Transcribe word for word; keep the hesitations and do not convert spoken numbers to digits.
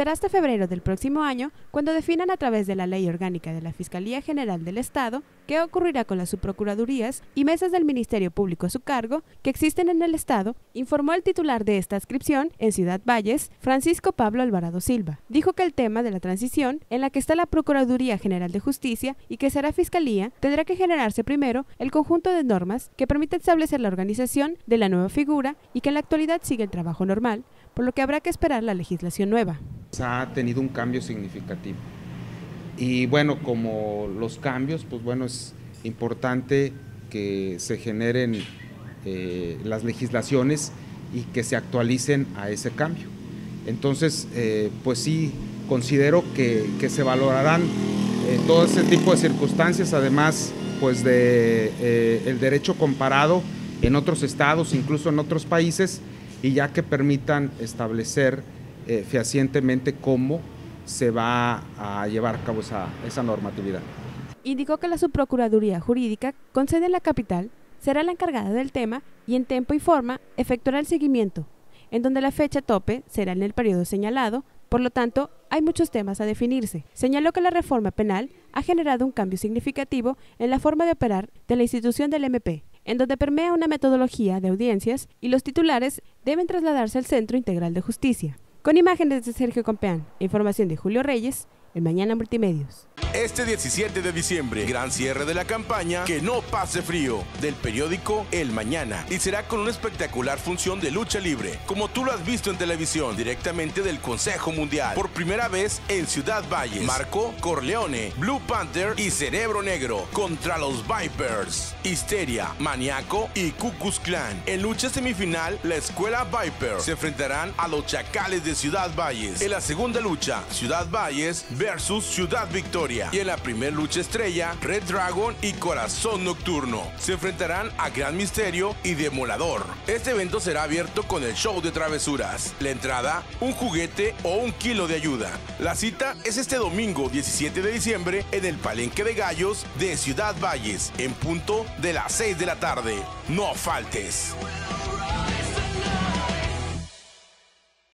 Será hasta febrero del próximo año cuando definan a través de la Ley Orgánica de la Fiscalía General del Estado qué ocurrirá con las subprocuradurías y mesas del Ministerio Público a su cargo que existen en el Estado, informó el titular de esta adscripción en Ciudad Valles, Francisco Pablo Alvarado Silva. Dijo que el tema de la transición, en la que está la Procuraduría General de Justicia y que será Fiscalía, tendrá que generarse primero el conjunto de normas que permite establecer la organización de la nueva figura y que en la actualidad sigue el trabajo normal, por lo que habrá que esperar la legislación nueva. Ha tenido un cambio significativo y bueno, como los cambios, pues bueno, es importante que se generen eh, las legislaciones y que se actualicen a ese cambio. Entonces, eh, pues sí, considero que, que se valorarán eh, todo ese tipo de circunstancias, además pues de eh, el derecho comparado en otros estados, incluso en otros países, y ya que permitan establecer eh, fehacientemente cómo se va a llevar a cabo esa, esa normatividad. Indicó que la Subprocuraduría Jurídica, con sede en la capital, será la encargada del tema y en tiempo y forma efectuará el seguimiento, en donde la fecha tope será en el periodo señalado, por lo tanto, hay muchos temas a definirse. Señaló que la reforma penal ha generado un cambio significativo en la forma de operar de la institución del M P, en donde permea una metodología de audiencias y los titulares deben trasladarse al Centro Integral de Justicia. Con imágenes de Sergio Compeán, información de Julio Reyes, El Mañana Multimedios. Este diecisiete de diciembre, gran cierre de la campaña Que no pase frío, del periódico El Mañana, y será con una espectacular función de lucha libre, como tú lo has visto en televisión, directamente del Consejo Mundial, por primera vez en Ciudad Valles. Marco Corleone, Blue Panther y Cerebro Negro contra los Vipers, Histeria, Maniaco y Ku Klux Klan. En lucha semifinal, la escuela Viper se enfrentarán a los Chacales de Ciudad Valles. En la segunda lucha, Ciudad Valles versus Ciudad Victoria. Y en la primera lucha estrella, Red Dragon y Corazón Nocturno se enfrentarán a Gran Misterio y Demolador. Este evento será abierto con el show de travesuras. La entrada, un juguete o un kilo de ayuda. La cita es este domingo diecisiete de diciembre en el Palenque de Gallos de Ciudad Valles, en punto de las seis de la tarde. No faltes.